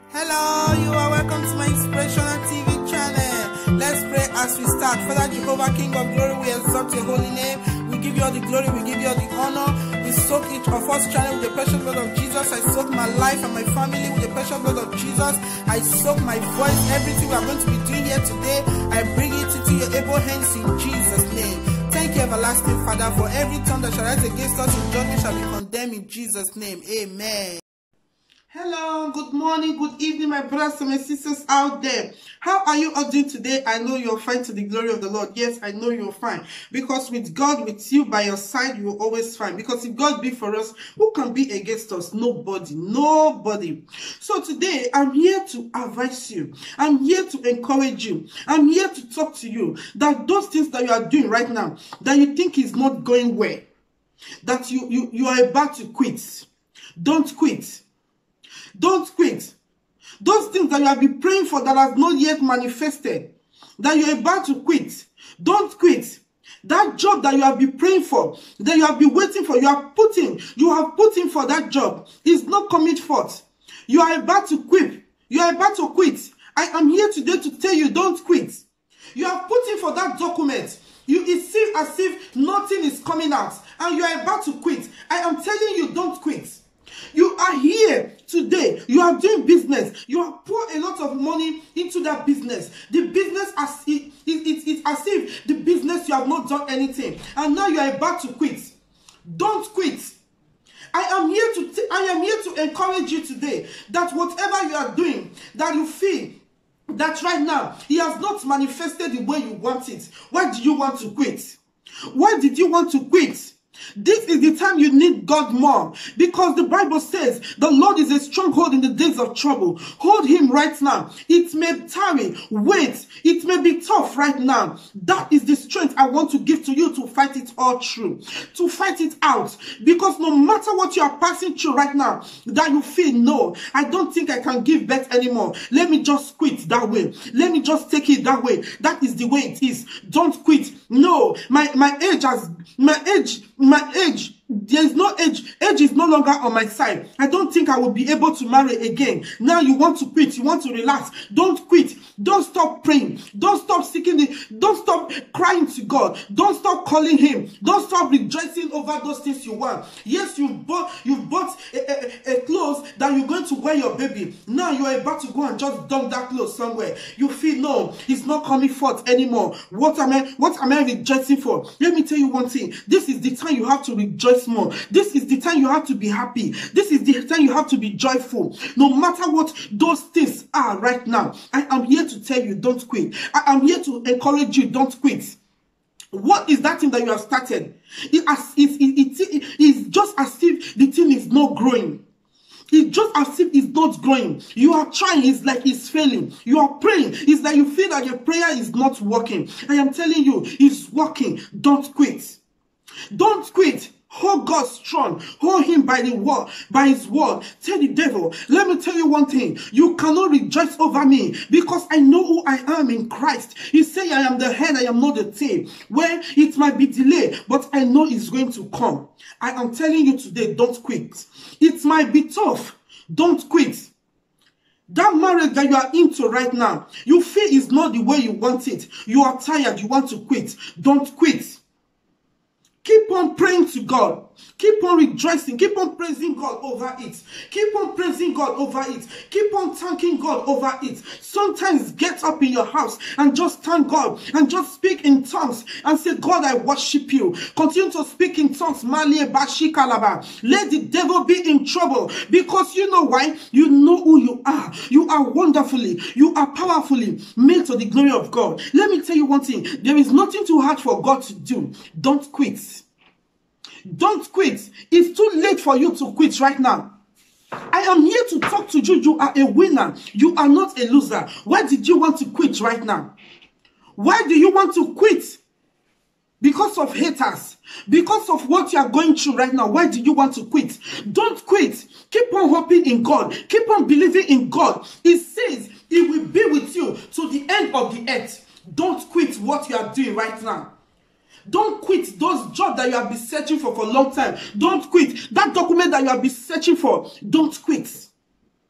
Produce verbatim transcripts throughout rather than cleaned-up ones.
Hello, you are welcome to my Inspirational T V channel. Let's pray as we start. Father Jehovah, King of glory, we exalt your holy name. We give you all the glory, we give you all the honor. We soak each of us channel with the precious blood of Jesus. I soak my life and my family with the precious blood of Jesus. I soak my voice, everything we are going to be doing here today. I bring it into your able hands in Jesus' name. Thank you, everlasting Father, for every tongue that shall rise against us in judgment shall be condemned in Jesus' name. Amen. Hello, good morning, good evening, my brothers and my sisters out there. How are you all doing today? I know you're fine to the glory of the Lord. Yes, I know you're fine. Because with God, with you by your side, you're always fine. Because if God be for us, who can be against us? Nobody. Nobody. So today, I'm here to advise you. I'm here to encourage you. I'm here to talk to you that those things that you are doing right now, that you think is not going well, that you, you, you are about to quit. Don't quit. Don't quit. Those things that you have been praying for that has not yet manifested, that you're about to quit, don't quit. That job that you have been praying for, that you have been waiting for, you have put in, you have put in for that job, is not coming forth. You are about to quit. You are about to quit. I am here today to tell you, don't quit. You have put in for that document. You, it seems as if nothing is coming out, and you are about to quit. I am telling you, don't quit. You are here today. You are doing business. You have poured a lot of money into that business. The business, as it, it, it, it's as if the business you have not done anything, and now you are about to quit. Don't quit. I am here to t I am here to encourage you today that whatever you are doing, that you feel that right now it has not manifested the way you want it. Why do you want to quit? Why did you want to quit? This is the time you need God more, because the Bible says the Lord is a stronghold in the days of trouble. Hold him right now. It may tarry, wait, it may be tough right now. That is the strength I want to give to you to fight it all through, to fight it out, because no matter what you are passing through right now, that you feel, no, I don't think I can give birth anymore. Let me just quit that way. Let me just take it that way. That is the way it is. Don't quit. No, my, my age has, my age, my age, there is no age. Age is no longer on my side. I don't think I will be able to marry again. Now you want to quit. You want to relax. Don't quit. Don't stop praying. Don't stop seeking the, don't stop crying to God. Don't stop calling him. Don't stop rejoicing over those things you want. Yes, you've bought, you've bought a, a, a clothes that you're going to wear your baby. Now you are about to go and just dump that clothes somewhere. You feel, no, it's not coming forth anymore. What am I, what am I rejoicing for? Let me tell you one thing. This is the time you have to rejoice more. This is the time you have to be happy. This is the time you have to be joyful. No matter what those things are right now, I am here to tell you, don't quit. I am here to encourage you, don't quit. What is that thing that you have started? It, as, it, it, it, it is just as if the thing is not growing. It's just as if it's not growing. You are trying, it's like it's failing. You are praying, it's like you feel that your prayer is not working. I am telling you, it's working. Don't quit. Don't quit. Hold God strong. Hold him by the word, by his word. Tell the devil, let me tell you one thing. You cannot rejoice over me, because I know who I am in Christ. He said, I am the head, I am not the tail. Well, it might be delayed, but I know it's going to come. I am telling you today, don't quit. It might be tough. Don't quit. That marriage that you are into right now, you feel is not the way you want it. You are tired, you want to quit. Don't quit. Keep on praying to God. Keep on rejoicing. Keep on praising God over it. Keep on praising God over it. Keep on thanking God over it. Sometimes get up in your house and just thank God and just speak in tongues and say, God, I worship you. Continue to speak in tongues. Let the devil be in trouble, because you know why? You know who you are. You are wonderfully, you are powerfully made to the glory of God. Let me tell you one thing. There is nothing too hard for God to do. Don't quit. Don't quit. It's too late for you to quit right now. I am here to talk to you. You are a winner. You are not a loser. Why did you want to quit right now? Why do you want to quit? Because of haters. Because of what you are going through right now. Why do you want to quit? Don't quit. Keep on hoping in God. Keep on believing in God. It says He will be with you to the end of the earth. Don't quit what you are doing right now. Don't quit those jobs that you have been searching for for a long time. Don't quit that document that you have been searching for. Don't quit.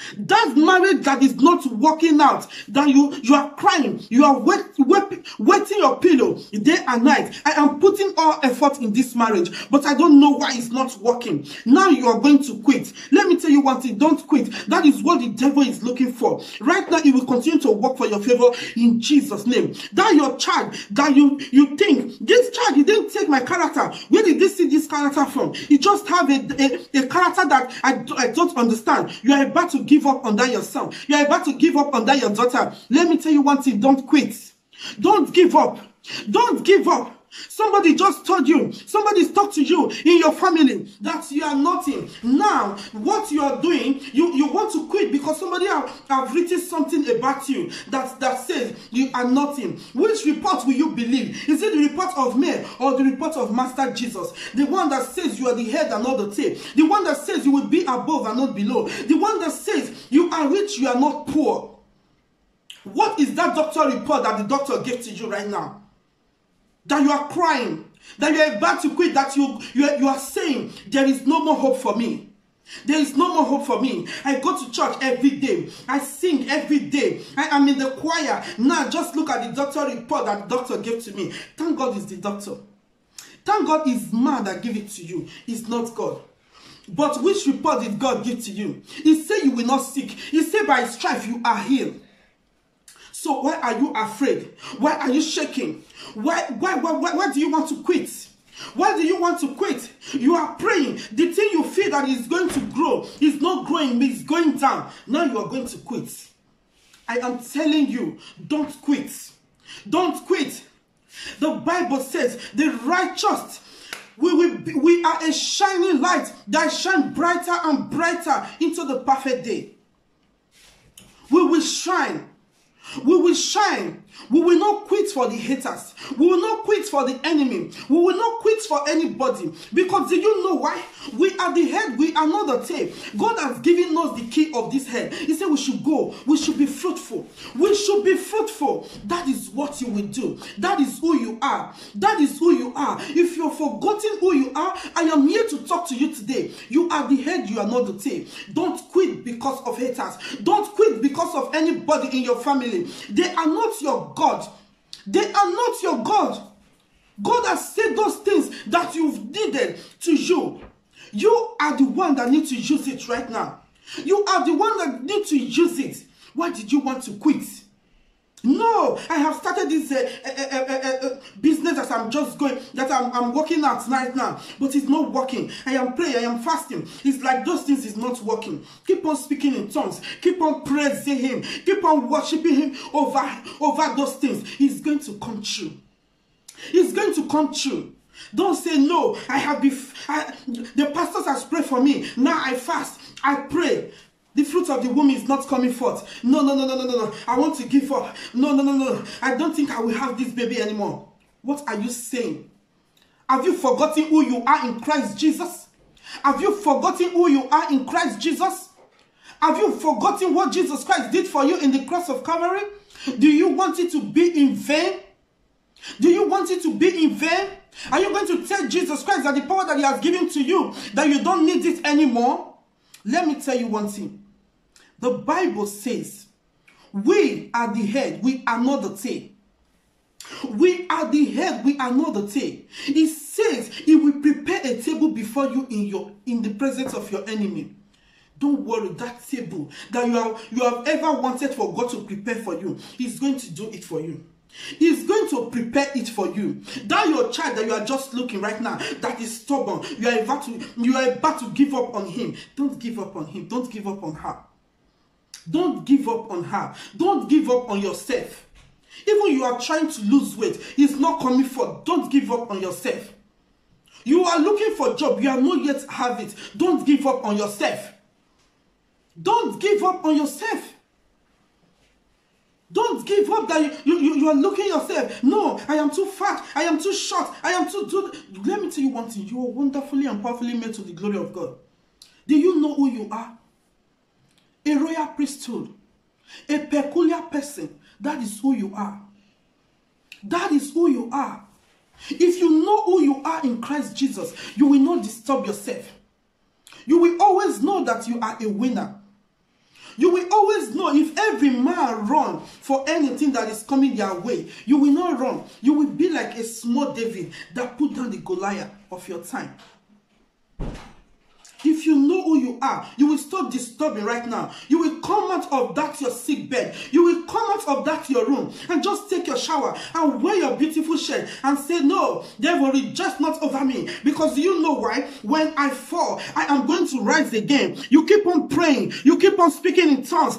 That marriage that is not working out, that you, you are crying, you are wet, wet, wetting your pillow day and night. I am putting all effort in this marriage, but I don't know why it's not working. Now you are going to quit. Let me tell you one thing, don't quit. That is what the devil is looking for. Right now, it will continue to work for your favor in Jesus' name. That your child, that you, you think, this child, he didn't take my character. Where did they see this character from? He just have a, a, a character that I, I don't understand. You are about to give up on that yourself. You are about to give up on that your daughter. Let me tell you one thing, don't quit. Don't give up. Don't give up. Somebody just told you, somebody's talked to you in your family that you are nothing. Now, what you are doing, you, you want to quit because somebody have, have written something about you that, that says you are nothing. Which report will you believe? Is it the report of men or the report of Master Jesus? The one that says you are the head and not the tail. The one that says you will be above and not below. The one that says you are rich, you are not poor. What is that doctor report that the doctor gave to you right now? That you are crying, that you are about to quit, that you, you, are, you are saying, there is no more hope for me. There is no more hope for me. I go to church every day. I sing every day. I am in the choir. Now just look at the doctor report that the doctor gave to me. Thank God it's the doctor. Thank God it's man that gave it to you. It's not God. But which report did God give to you? He said you will not sick. He said by his stripes you are healed. So why are you afraid? Why are you shaking? Why, why, why, why, why do you want to quit? Why do you want to quit? You are praying. The thing you feel that is going to grow is not growing, it's going down. Now you are going to quit. I am telling you, don't quit. Don't quit. The Bible says the righteous, we, will be, we are a shining light that shines brighter and brighter into the perfect day. We will shine. We will shine. We will not quit for the haters. We will not quit for the enemy. We will not quit for anybody. Because do you know why? We are the head. We are not the tail. God has given us the key of this head. He said we should go. We should be fruitful. We should be fruitful. That is what you will do. That is who you are. That is who you are. If you're forgotten who you are, I am here to talk to you today. You are the head. You are not the tail. Don't quit because of haters. Don't quit because of anybody in your family. They are not your God. They are not your God. God has said those things that you've needed to you. You are the one that needs to use it right now. You are the one that needs to use it. Why did you want to quit? No, I have started this uh, uh, uh, uh, uh, business that I'm just going, that I'm, I'm working at right now, but it's not working. I am praying, I am fasting. It's like those things is not working. Keep on speaking in tongues. Keep on praising him. Keep on worshiping him over, over those things. He's going to come true. He's going to come true. Don't say, no, I have been, I, the pastors have prayed for me. Now I fast, I pray. The fruit of the womb is not coming forth. No, no, no, no, no, no, no. I want to give up. No, no, no, no. I don't think I will have this baby anymore. What are you saying? Have you forgotten who you are in Christ Jesus? Have you forgotten who you are in Christ Jesus? Have you forgotten what Jesus Christ did for you in the cross of Calvary? Do you want it to be in vain? Do you want it to be in vain? Are you going to tell Jesus Christ that the power that he has given to you, that you don't need it anymore? Let me tell you one thing. The Bible says, we are the head, we are not the tail. We are the head, we are not the tail. It says, he will prepare a table before you in your in the presence of your enemy. Don't worry, that table that you have, you have ever wanted for God to prepare for you, he's going to do it for you. He's going to prepare it for you. That your child that you are just looking right now, that is stubborn, you are about to, you are about to give up on him. Don't give up on him. Don't give up on her. Don't give up on her. Don't give up on yourself. Even you are trying to lose weight, it's not coming forth. Don't give up on yourself. You are looking for a job, you have not yet have it. Don't give up on yourself. Don't give up on yourself. Don't give up that you, you, you are looking yourself. No, I am too fat. I am too short. I am too... too. Let me tell you one thing. You are wonderfully and powerfully made to the glory of God. Do you know who you are? A royal priesthood. A peculiar person. That is who you are. That is who you are. If you know who you are in Christ Jesus, you will not disturb yourself. You will always know that you are a winner. You will always know if every man run for anything that is coming their way. You will not run. You will be like a small David that put down the Goliath of your time. If you know who you are, you will stop disturbing right now. You will come out of that your sick bed. You will come out of that your room and just take your shower and wear your beautiful shirt and say, no, devil, rejoice not over me. Because you know why? When I fall, I am going to rise again. You keep on praying. You keep on speaking in tongues.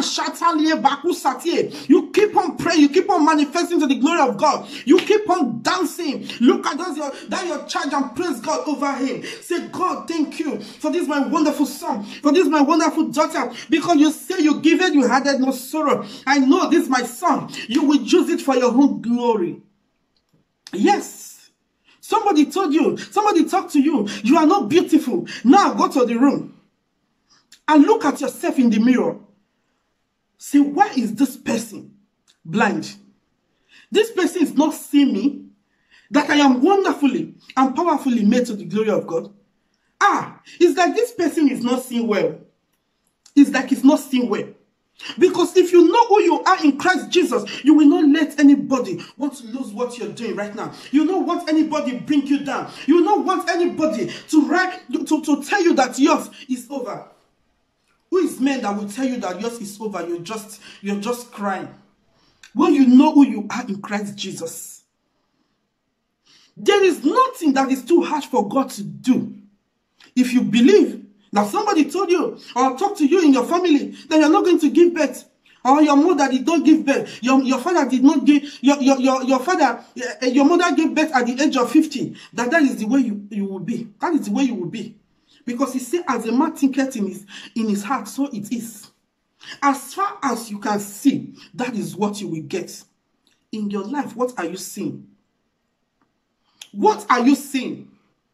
You keep on praying. You keep on manifesting to the glory of God. You keep on dancing. Look at that your, that your charge and praise God over him. Say, God, thank you for this my wonderful son, for this my wonderful daughter, because you say you give it, you had no sorrow. I know this my son, you will use it for your own glory. Yes, somebody told you, somebody talked to you, you are not beautiful. Now go to the room and look at yourself in the mirror. Say, why is this person blind? This person is not seeing me, that I am wonderfully and powerfully made to the glory of God. Ah, it's like this person is not seeing well. It's like he's not seeing well. Because if you know who you are in Christ Jesus, you will not let anybody want to lose what you're doing right now. You don't want anybody bring you down. You don't want anybody to, write, to, to tell you that yours is over. Who is men that will tell you that yours is over? You're just, you're just crying. When you know who you are in Christ Jesus, there is nothing that is too hard for God to do. If you believe that somebody told you or talked to you in your family that you're not going to give birth, or your mother did not give birth, your, your father did not give, your, your, your, your father, uh, your mother gave birth at the age of fifty, that that is the way you, you will be. That is the way you will be. Because he said, as a man thinketh in his, in his heart, so it is. As far as you can see, that is what you will get. In your life, what are you seeing? What are you seeing?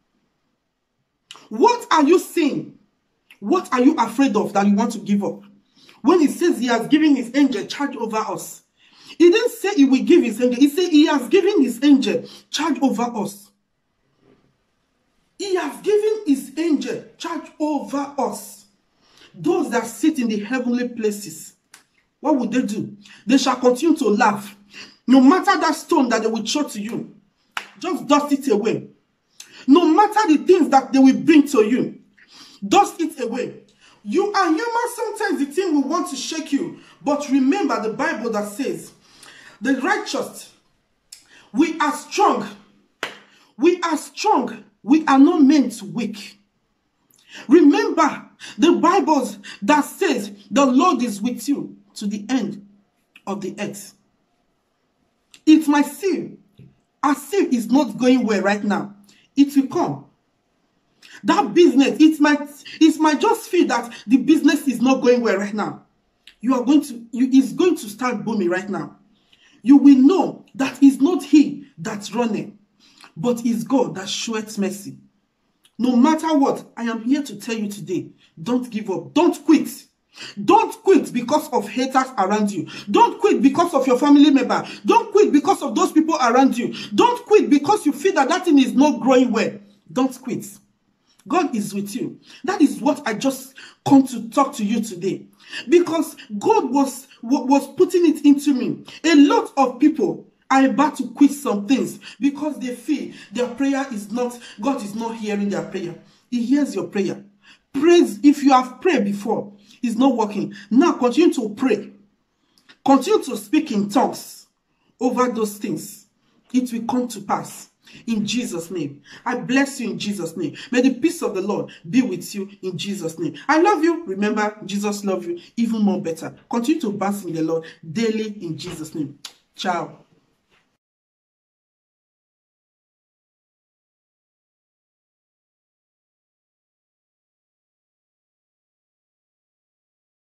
What are you seeing? What are you afraid of that you want to give up? When he says he has given his angel charge over us, he didn't say he will give his angel. He said he has given his angel charge over us. He has given his angel charge over us. Those that sit in the heavenly places, what would they do? They shall continue to laugh. No matter that stone that they will throw to you, just dust it away. No matter the things that they will bring to you, dust it away. You are human. Sometimes the thing will want to shake you. But remember the Bible that says, the righteous, we are strong. We are strong. We are not meant to weak. Remember the Bible that says the Lord is with you to the end of the earth. It might seem as if it's not going well right now. It will come. That business, it might, it might just feel that the business is not going well right now. You are going to, you, it's going to start booming right now. You will know that it's not he that's running, but it's God that showeth mercy. No matter what, I am here to tell you today, don't give up. Don't quit. Don't quit because of haters around you. Don't quit because of your family member. Don't quit because of those people around you. Don't quit because you feel that that thing is not growing well. Don't quit. God is with you. That is what I just come to talk to you today. Because God was, was putting it into me. A lot of people are about to quit some things because they feel their prayer is not, God is not hearing their prayer. He hears your prayer. Praise, if you have prayed before, it's not working. Now continue to pray. Continue to speak in tongues over those things. It will come to pass. In Jesus' name. I bless you in Jesus' name. May the peace of the Lord be with you in Jesus' name. I love you. Remember, Jesus loves you even more better. Continue to bask in the Lord daily in Jesus' name. Ciao.